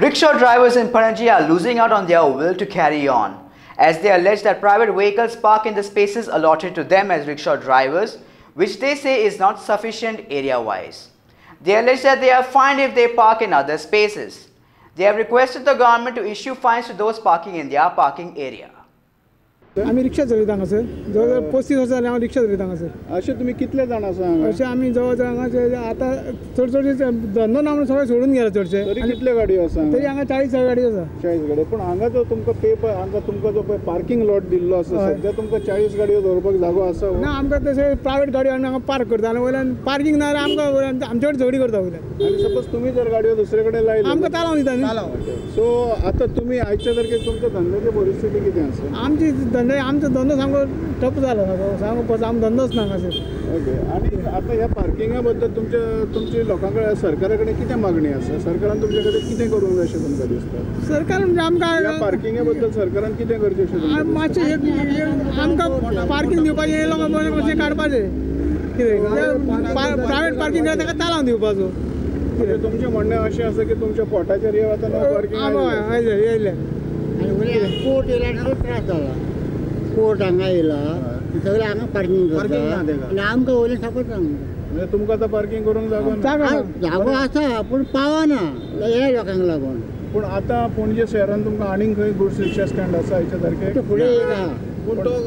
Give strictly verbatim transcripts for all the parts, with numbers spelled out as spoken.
Rickshaw drivers in Panaji are losing out on their will to carry on, as they allege that private vehicles park in the spaces allotted to them as rickshaw drivers, which they say is not sufficient area-wise. They allege that they are fined if they park in other spaces. They have requested the government to issue fines to those parking in their parking area. आम्ही रिक्षा चलयता हांगासर जवळ पस्तीस वर्सां जाली हांव रिक्षा चलयता हांगासर. अशें तुमी कितले जाण आसा हांगा? अशें आमी जवळ जवळ हांगाचे आतां चड चडशे धंदो ना म्हणून सगळे सोडून गेला चडशे. तरी कितले गाडयो आसा? तरी हांगा चाळीस गाडयो आसा. चाळीस गाडयो. पण हांगा जो तुमकां पे हांगा तुमकां जो पळय पार्किंग लॉट दिल्लो आसा सद्या तुमकां चाळीस गाडयो दवरपाक जागो आसा? ना आमकां तशें प्रायवेट गाडयो आमी हांगा पार्क करता आनी वयल्यान पार्किंग ना जाल्यार आमकां आमचे कडेन झगडी करता वयल्यान. आनी सपोज तुमी जर गाडयो दुसरे कडेन लायल्यो आमकां तालांव दिता न्ही. सो आतां तुमी आयच्या तारखेर तुमच्या धंद्याची परिस्थिती कितें आसा? आमची धंदो आमचो धंदो सामको ठप जालो सामको पळय आमचो धंदोच ना हांगासर. ओके. आनी आतां ह्या पार्किंगा बद्दल तुमच्या तुमची लोकां कडेन सरकारा कडेन कितें मागणी आसा? सरकारान तुमचे कडेन कितें करूंक जाय अशें तुमकां दिसता? सरकार म्हणजे आमकां ह्या पार्किंगा बद्दल सरकारान कितें करचें अशें मातशें आमकां पार्किंग दिवपाचें हे लोकां मातशें काडपाचें कितें प्रायवेट पार्किंग करता ताका तालांव दिवपाचो. म्हणजे तुमचें म्हणणें अशें आसा की तुमच्या पोटाचेर हे वता नो पार्किंग आयले येयले कोर्ट येयला त्रास जाला. कोर्ट हांगा येयला सगळे हांगा पार्किंग करता आनी आमकां वयल्यान सपोर्ट म्हणजे तुमकां आतां पार्किंग करूंक जागो ना? जागो आसा पूण पावना हे लोकांक लागून. पूण आतां पणजे शहरान तुमकां आनीक खंय गुड्स रिक्षा स्टँड आसा हाच्या तारखेर? फुडें एक आहा पूण तो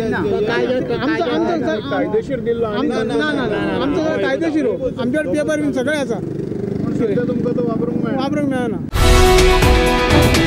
कायदेशीर दिल्लो आमचो कायदेशीर आमचे पेपर बीन सगळे आसा. पूण सद्या तुमकां तो वापरूंक मेळना. वापरूंक मेळना.